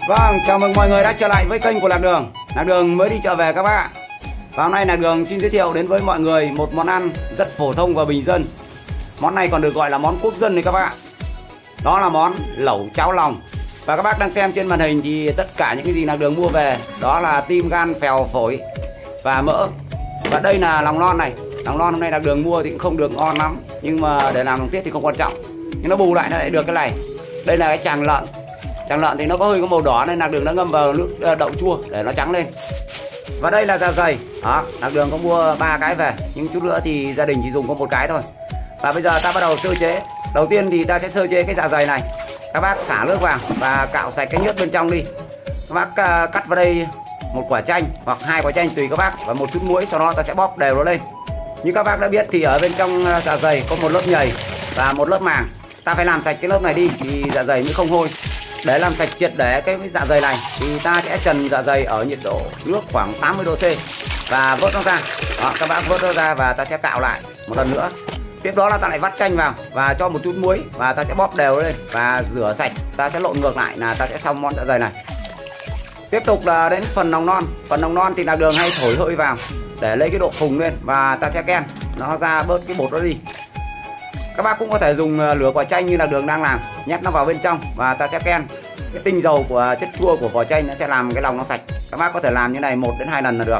Vâng, chào mừng mọi người đã trở lại với kênh của Lạc Đường. Lạc Đường mới đi chợ về các bác ạ. Và hôm nay Lạc Đường xin giới thiệu đến với mọi người một món ăn rất phổ thông và bình dân. Món này còn được gọi là món quốc dân đấy các bác ạ. Đó là món lẩu cháo lòng. Và các bác đang xem trên màn hình thì tất cả những cái gì Lạc Đường mua về đó là tim, gan, phèo, phổi và mỡ. Và đây là lòng non này. Lòng non hôm nay Lạc Đường mua thì cũng không được ngon lắm, nhưng mà để làm lòng tiết thì không quan trọng. Nhưng nó bù lại nó lại được cái này. Đây là cái tràng lợn. Tràng lợn thì nó có hơi có màu đỏ nên Lạc Đường đã ngâm vào nước đậu chua để nó trắng lên. Và đây là dạ dày. Đó, Lạc Đường có mua 3 cái về, nhưng chút nữa thì gia đình chỉ dùng có 1 cái thôi. Và bây giờ ta bắt đầu sơ chế. Đầu tiên thì ta sẽ sơ chế cái dạ dày này. Các bác xả nước vào và cạo sạch cái nhớt bên trong đi. Các bác cắt vào đây 1 quả chanh hoặc 2 quả chanh tùy các bác và một chút muối, sau đó ta sẽ bóp đều nó lên. Như các bác đã biết thì ở bên trong dạ dày có một lớp nhầy và một lớp màng. Ta phải làm sạch cái lớp này đi thì dạ dày mới không hôi. Để làm sạch triệt để cái dạ dày này thì ta sẽ trần dạ dày ở nhiệt độ nước khoảng 80 độ C và vớt nó ra. Đó, các bác vớt nó ra và ta sẽ cạo lại một lần nữa. Tiếp đó là ta lại vắt chanh vào và cho một chút muối và ta sẽ bóp đều lên và rửa sạch. Ta sẽ lộn ngược lại là ta sẽ xong món dạ dày này. Tiếp tục là đến phần lòng non. Phần lòng non thì Lạc Đường hay thổi hơi vào để lấy cái độ phùng lên và ta sẽ ken nó ra bớt cái bột đó đi. Các bác cũng có thể dùng lửa quả chanh như Lạc Đường đang làm, nhét nó vào bên trong và ta sẽ ken. Cái tinh dầu của chất chua của vỏ chanh nó sẽ làm cái lòng nó sạch. Các bác có thể làm như này 1 đến 2 lần là được.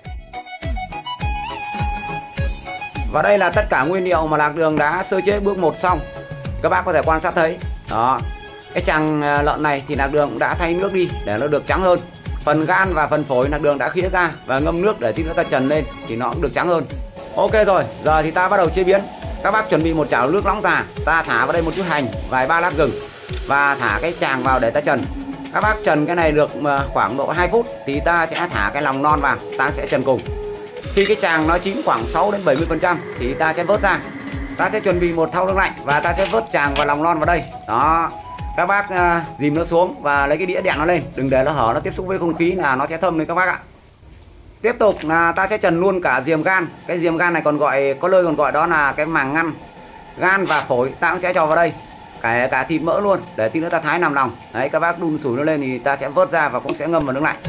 Và đây là tất cả nguyên liệu mà Lạc Đường đã sơ chế bước 1 xong. Các bác có thể quan sát thấy. Đó. Cái tràng lợn này thì Lạc Đường cũng đã thay nước đi để nó được trắng hơn. Phần gan và phần phổi Lạc Đường đã khía ra và ngâm nước để tí nữa ta trần lên thì nó cũng được trắng hơn. Ok rồi, giờ thì ta bắt đầu chế biến. Các bác chuẩn bị một chảo nước nóng già, ta thả vào đây một chút hành, vài 3 lát gừng và thả cái tràng vào để ta trần. Các bác trần cái này được khoảng độ 2 phút thì ta sẽ thả cái lòng non vào, ta sẽ trần cùng. Khi cái tràng nó chín khoảng 6 đến 70% thì ta sẽ vớt ra. Ta sẽ chuẩn bị một thau nước lạnh và ta sẽ vớt tràng và lòng non vào đây. Đó. Các bác dìm nó xuống và lấy cái đĩa đệm nó lên, đừng để nó hở, nó tiếp xúc với không khí là nó sẽ thâm lên các bác ạ. Tiếp tục là ta sẽ trần luôn cả diềm gan. Cái diềm gan này còn gọi, có nơi còn gọi đó là cái màng ngăn. Gan và phổi ta cũng sẽ cho vào đây, cả thịt mỡ luôn để tí nữa ta thái làm lòng. Đấy, các bác đun sủi nó lên thì ta sẽ vớt ra và cũng sẽ ngâm vào nước lạnh.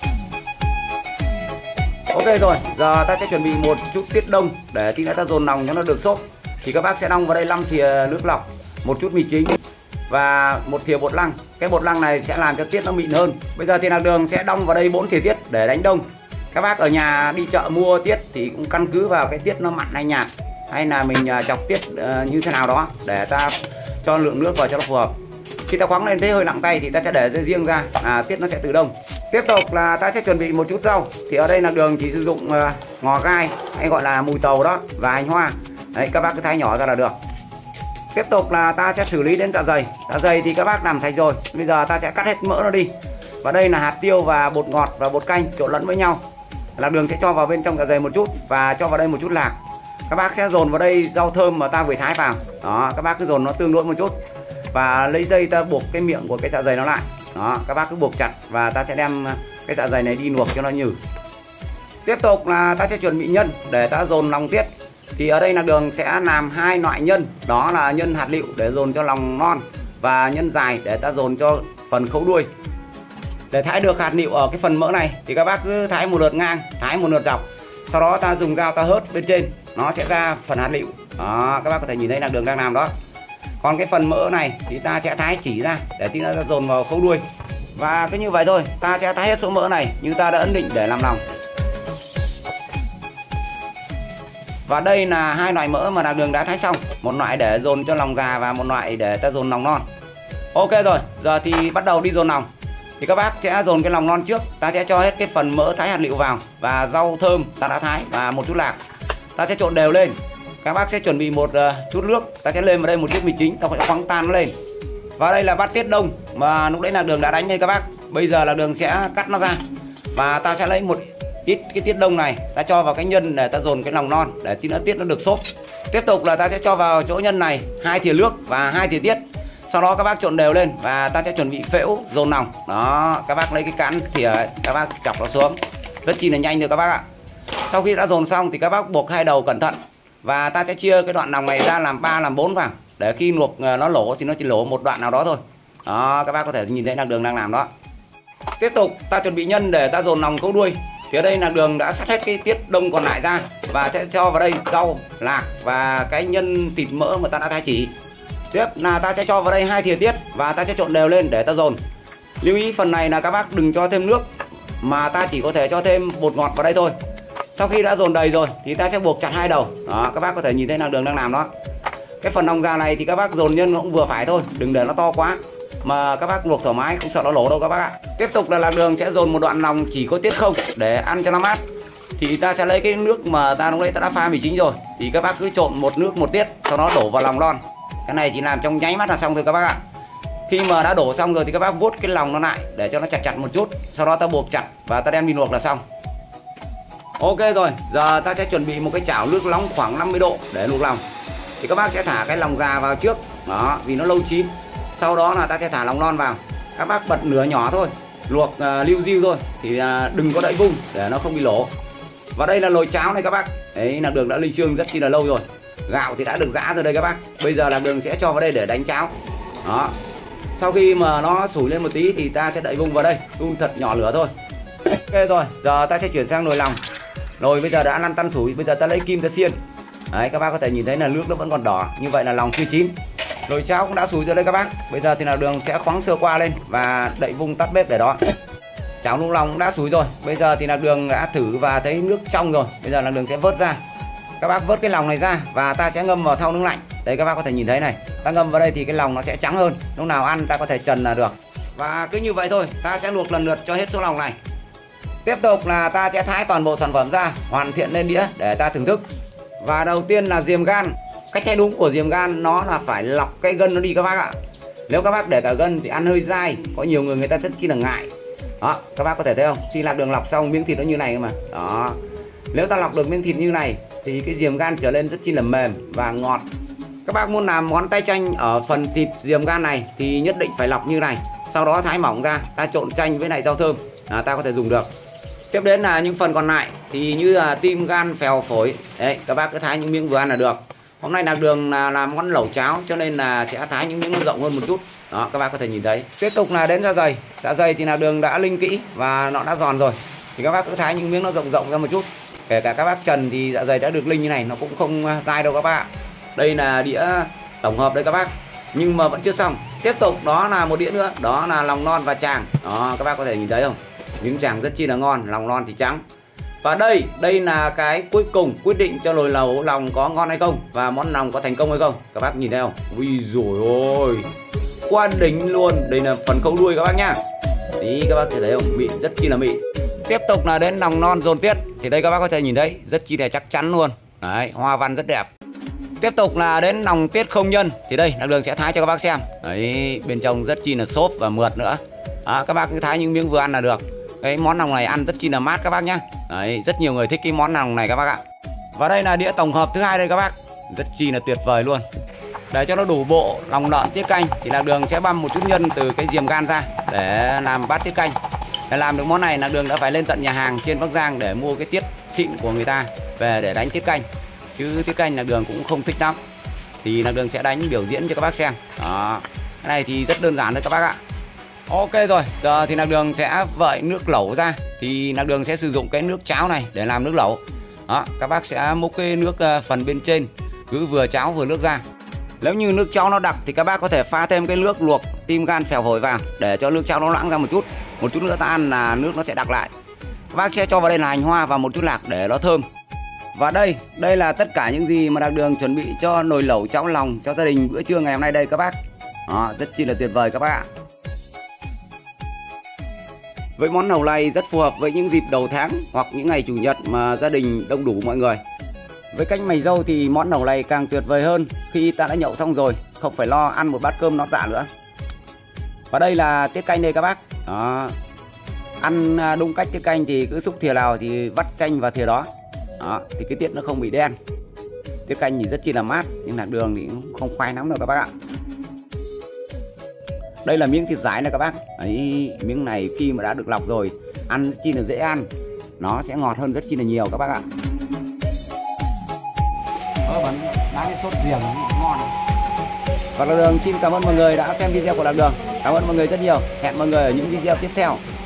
Ok rồi, giờ ta sẽ chuẩn bị một chút tiết đông để tí nữa ta dồn lòng cho nó được xốp. Thì các bác sẽ đong vào đây 5 thìa nước lọc, một chút mì chính và 1 thìa bột lăng. Cái bột lăng này sẽ làm cho tiết nó mịn hơn. Bây giờ thì Lạc Đường sẽ đong vào đây 4 thìa tiết để đánh đông. Các bác ở nhà đi chợ mua tiết thì cũng căn cứ vào cái tiết nó mặn hay nhạt, hay là mình chọc tiết như thế nào đó để ta cho lượng nước vào cho nó phù hợp. Khi ta khoáng lên thấy hơi nặng tay thì ta sẽ để riêng ra, tiết nó sẽ tự đông. Tiếp tục là ta sẽ chuẩn bị một chút rau. Thì ở đây Lạc Đường chỉ sử dụng ngò gai hay gọi là mùi tàu đó và hành hoa. Đấy, các bác cứ thái nhỏ ra là được. Tiếp tục là ta sẽ xử lý đến dạ dày. Dạ dày thì các bác làm sạch rồi. Bây giờ ta sẽ cắt hết mỡ nó đi. Và đây là hạt tiêu và bột ngọt và bột canh trộn lẫn với nhau. Lạc Đường sẽ cho vào bên trong dạ dày một chút và cho vào đây một chút lạc. Các bác sẽ dồn vào đây rau thơm mà ta vừa thái vào. Đó, các bác cứ dồn nó tương đối một chút và lấy dây ta buộc cái miệng của cái dạ dày nó lại. Đó, các bác cứ buộc chặt và ta sẽ đem cái dạ dày này đi luộc cho nó nhừ. Tiếp tục là ta sẽ chuẩn bị nhân để ta dồn lòng tiết. Thì ở đây Lạc Đường sẽ làm 2 loại nhân, đó là nhân hạt lựu để dồn cho lòng non và nhân dài để ta dồn cho phần khấu đuôi. Để thái được hạt lựu ở cái phần mỡ này thì các bác cứ thái một lượt ngang, thái một lượt dọc. Sau đó ta dùng dao ta hớt bên trên, nó sẽ ra phần hạt lựu. Đó, các bác có thể nhìn thấy Lạc Đường đang làm đó. Còn cái phần mỡ này thì ta sẽ thái chỉ ra để tí nữa ta dồn vào khâu đuôi. Và cứ như vậy thôi, ta sẽ thái hết số mỡ này như ta đã ấn định để làm lòng. Và đây là 2 loại mỡ mà Lạc Đường đã thái xong, một loại để dồn cho lòng già và một loại để ta dồn lòng non. Ok rồi, giờ thì bắt đầu đi dồn lòng. Thì các bác sẽ dồn cái lòng non trước, ta sẽ cho hết cái phần mỡ thái hạt lựu vào và rau thơm ta đã thái và một chút lạc. Ta sẽ trộn đều lên. Các bác sẽ chuẩn bị một chút nước, ta sẽ lên vào đây một chút mì chính, ta phải khoáng tan nó lên. Và đây là bát tiết đông mà lúc đấy Lạc Đường đã đánh đây các bác. Bây giờ Lạc Đường sẽ cắt nó ra và ta sẽ lấy một ít cái tiết đông này, ta cho vào cái nhân để ta dồn cái lòng non để tí nữa tiết nó được xốp. Tiếp tục là ta sẽ cho vào chỗ nhân này 2 thìa nước và 2 thìa tiết. Sau đó các bác trộn đều lên và ta sẽ chuẩn bị phễu dồn lòng. Đó, các bác lấy cái cán thìa ấy, các bác chọc nó xuống rất chi là nhanh rồi các bác ạ. Sau khi đã dồn xong thì các bác buộc 2 đầu cẩn thận và ta sẽ chia cái đoạn lòng này ra làm 3 làm 4 vào để khi luộc nó lỗ thì nó chỉ lỗ một đoạn nào đó thôi. Đó, các bác có thể nhìn thấy Lạc Đường đang làm đó. Tiếp tục ta chuẩn bị nhân để ta dồn lòng câu đuôi. Thì ở đây Lạc Đường đã sắt hết cái tiết đông còn lại ra và sẽ cho vào đây rau, lạc và cái nhân thịt mỡ mà ta đã thái chỉ. Tiếp là ta sẽ cho vào đây 2 thìa tiết và ta sẽ trộn đều lên để ta dồn. Lưu ý phần này là các bác đừng cho thêm nước mà ta chỉ có thể cho thêm bột ngọt vào đây thôi. Sau khi đã dồn đầy rồi thì ta sẽ buộc chặt 2 đầu. Đó, các bác có thể nhìn thấy Lạc Đường đang làm đó. Cái phần lòng già này thì các bác dồn nhân cũng vừa phải thôi, đừng để nó to quá mà các bác luộc thoải mái, không sợ nó lổ đâu các bác ạ. Tiếp tục là Lạc Đường sẽ dồn một đoạn lòng chỉ có tiết không để ăn cho nó mát. Thì ta sẽ lấy cái nước mà ta lúc nãy ta đã pha mì chính rồi, thì các bác cứ trộn một nước một tiết, sau đó đổ vào lòng lon. Cái này chỉ làm trong nháy mắt là xong rồi các bác ạ. Khi mà đã đổ xong rồi thì các bác vuốt cái lòng nó lại để cho nó chặt chặt một chút, sau đó ta buộc chặt và ta đem đi luộc là xong. Ok rồi, giờ ta sẽ chuẩn bị một cái chảo nước nóng khoảng 50 độ để luộc lòng. Thì các bác sẽ thả cái lòng già vào trước, đó, vì nó lâu chín. Sau đó là ta sẽ thả lòng non vào. Các bác bật lửa nhỏ thôi, luộc liu riu thôi, thì đừng có đậy vung để nó không bị lỗ. Và đây là nồi cháo này các bác. Đấy, Lạc Đường đã ly xương rất chi là lâu rồi. Gạo thì đã được giã rồi đây các bác. Bây giờ Lạc Đường sẽ cho vào đây để đánh cháo. Đó. Sau khi mà nó sủi lên một tí thì ta sẽ đậy vung vào đây, đun thật nhỏ lửa thôi. Ok rồi, giờ ta sẽ chuyển sang nồi lòng. Nồi bây giờ đã lăn tăn sủi, bây giờ ta lấy kim ta xiên. Đấy, các bác có thể nhìn thấy là nước nó vẫn còn đỏ, như vậy là lòng chưa chín. Nồi cháo cũng đã sủi rồi đây các bác. Bây giờ thì Lạc Đường sẽ khoáng sơ qua lên và đậy vung tắt bếp để đó. Cháo nung lòng cũng đã sủi rồi. Bây giờ thì Lạc Đường đã thử và thấy nước trong rồi. Bây giờ Lạc Đường sẽ vớt ra. Các bác vớt cái lòng này ra và ta sẽ ngâm vào thau nước lạnh. Đây các bác có thể nhìn thấy này. Ta ngâm vào đây thì cái lòng nó sẽ trắng hơn. Lúc nào ăn ta có thể trần là được. Và cứ như vậy thôi, ta sẽ luộc lần lượt cho hết số lòng này. Tiếp tục là ta sẽ thái toàn bộ sản phẩm ra, hoàn thiện lên đĩa để ta thưởng thức. Và đầu tiên là diềm gan. Cách thái đúng của diềm gan nó là phải lọc cái gân nó đi các bác ạ. Nếu các bác để cả gân thì ăn hơi dai, có nhiều người ta rất chi là ngại. Đó, các bác có thể thấy không? Khi Lạc Đường lọc xong miếng thịt nó như này mà. Đó. Nếu ta lọc được miếng thịt như này thì cái diềm gan trở lên rất chi là mềm và ngọt. Các bác muốn làm món tay chanh ở phần thịt diềm gan này thì nhất định phải lọc như này. Sau đó thái mỏng ra, ta trộn chanh với lại rau thơm là ta có thể dùng được. Tiếp đến là những phần còn lại thì như là tim, gan, phèo, phổi. Đấy, các bác cứ thái những miếng vừa ăn là được. Hôm nay Lạc Đường là làm món lẩu cháo cho nên là sẽ thái những miếng nó rộng hơn một chút. Đó, các bác có thể nhìn thấy. Tiếp tục là đến dạ dày. Dạ dày thì Lạc Đường đã linh kỹ và nó đã giòn rồi. Thì các bác cứ thái những miếng nó rộng rộng ra một chút. Kể cả các bác trần thì dạ dày đã được linh như này nó cũng không dai đâu các bác. Đây là đĩa tổng hợp đây các bác. Nhưng mà vẫn chưa xong. Tiếp tục đó là một đĩa nữa, đó là lòng non và tràng. Đó, các bác có thể nhìn thấy không? Miếng tràng rất chi là ngon, lòng non thì trắng. Và đây là cái cuối cùng quyết định cho nồi lẩu lòng có ngon hay không và món lòng có thành công hay không. Các bác nhìn thấy không? Ui dồi ôi, quá đỉnh luôn. Đây là phần câu đuôi các bác nhá. Đấy, các bác thấy thấy không? Mịn, rất chi là mịn. Tiếp tục là đến lòng non dồn tiết. Thì đây các bác có thể nhìn thấy rất chi là chắc chắn luôn. Đấy, hoa văn rất đẹp. Tiếp tục là đến lòng tiết không nhân. Thì đây Lạc Đường sẽ thái cho các bác xem. Đấy, bên trong rất chi là xốp và mượt nữa. Đó, các bác cứ thái những miếng vừa ăn là được. Cái món lòng này ăn rất chi là mát các bác nhá. Đấy, rất nhiều người thích cái món lòng này các bác ạ. Và đây là đĩa tổng hợp thứ hai đây các bác. Rất chi là tuyệt vời luôn. Để cho nó đủ bộ lòng lợn tiết canh thì Lạc Đường sẽ băm một chút nhân từ cái diềm gan ra để làm bát tiết canh. Để làm được món này Lạc Đường đã phải lên tận nhà hàng trên Bắc Giang để mua cái tiết xịn của người ta về để đánh tiết canh. Chứ tiết canh Lạc Đường cũng không thích lắm. Thì Lạc Đường sẽ đánh biểu diễn cho các bác xem. Đó. Cái này thì rất đơn giản thôi các bác ạ. Ok rồi, giờ thì Lạc Đường sẽ vợi nước lẩu ra. Thì Lạc Đường sẽ sử dụng cái nước cháo này để làm nước lẩu. Đó, các bác sẽ múc cái nước phần bên trên, cứ vừa cháo vừa nước ra. Nếu như nước cháo nó đặc thì các bác có thể pha thêm cái nước luộc tim, gan, phèo, phổi vào để cho nước cháo nó loãng ra một chút. Một chút nữa ta ăn là nước nó sẽ đặc lại. Các bác sẽ cho vào đây là hành hoa và một chút lạc để nó thơm. Và đây là tất cả những gì mà Lạc Đường chuẩn bị cho nồi lẩu cháo lòng cho gia đình bữa trưa ngày hôm nay đây các bác. Đó, rất chi là tuyệt vời các bác ạ. Với món lẩu này rất phù hợp với những dịp đầu tháng hoặc những ngày chủ nhật mà gia đình đông đủ mọi người. Với canh mày râu thì món lẩu này càng tuyệt vời hơn khi ta đã nhậu xong rồi, không phải lo ăn một bát cơm nó dạ nữa. Và đây là tiết canh đây các bác. Đó. Ăn đúng cách tiết canh thì cứ xúc thìa nào thì vắt chanh vào thìa đó. Đó, thì cái tiết nó không bị đen. Tiết canh thì rất chi là mát, nhưng Lạc Đường thì cũng không khoái lắm đâu các bác ạ. Đây là miếng thịt dái này các bác. Đấy, miếng này khi mà đã được lọc rồi, ăn rất chi là dễ ăn. Nó sẽ ngọt hơn rất chi là nhiều các bác ạ. Bắn đá cái sốt riềng ngon. Và Lạc Đường xin cảm ơn mọi người đã xem video của Lạc Đường. Cảm ơn mọi người rất nhiều. Hẹn mọi người ở những video tiếp theo.